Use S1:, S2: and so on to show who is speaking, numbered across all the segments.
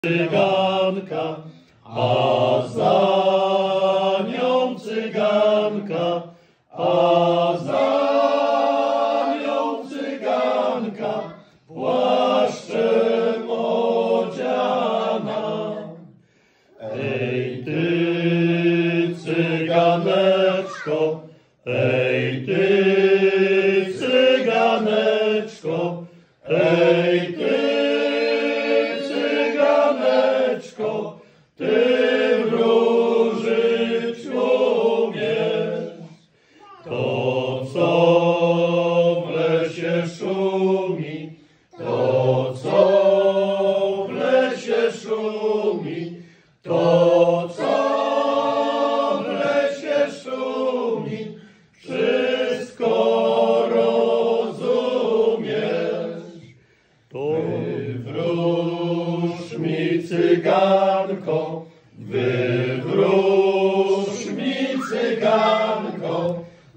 S1: Cyganka, a za nią cyganka, a za nią cyganka, płaszczem odziana. Ej ty cyganeczko, ej ty cyganeczko, ej ty cyganeczko, ty wróżyć umiesz. To, co w lesie szumi, to, co w lesie szumi, to, co w lesie szumi, wszystko rozumiesz. Wywróż mi cyganko, wywróż mi cyganko,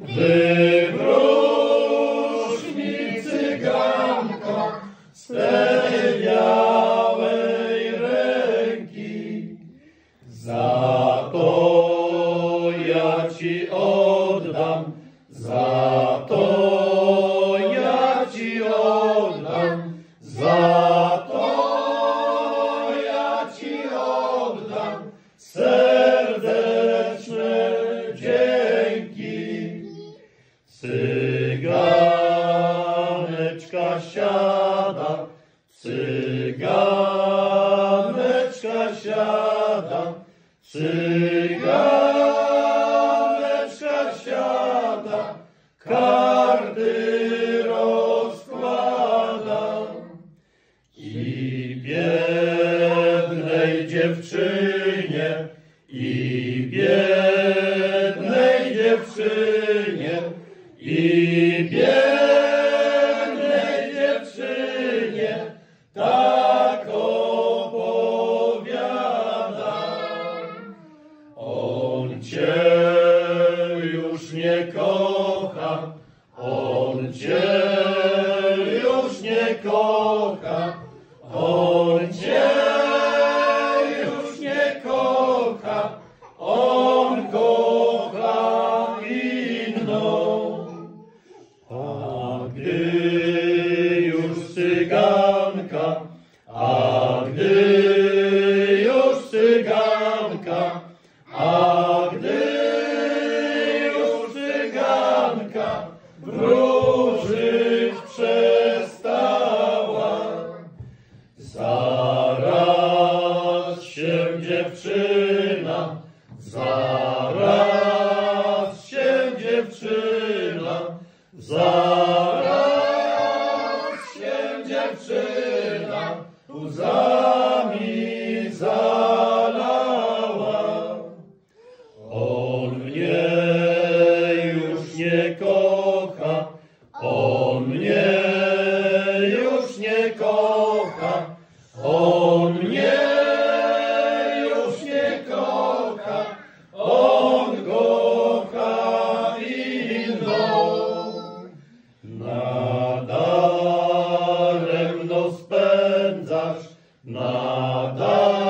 S1: wywróż mi cyganko z tej białej ręki. Za to ja ci oddam, za to ja ci oddam, za to ja ci oddam serdeczne dzięki. Cyganeczka siada, cyganeczka siada, cyganeczka siada, karty rozkłada. I biednej dziewczynie, i biednej dziewczynie, i biednej dziewczynie tak opowiada. On cię już nie kocha, on cię już nie kocha, on cię już nie kocha, on kocha inną. A gdy już cyganka, a gdy już cyganka, a gdy już cyganka wróżyć przestała, zaraz się dziewczyna, zaraz się dziewczyna, zaraz się dziewczyna łzami zalała. On mnie już nie kocha, on mnie już nie kocha, on mnie już nie kocha, on kocha inną. Nadaremno spędzasz, nadaremno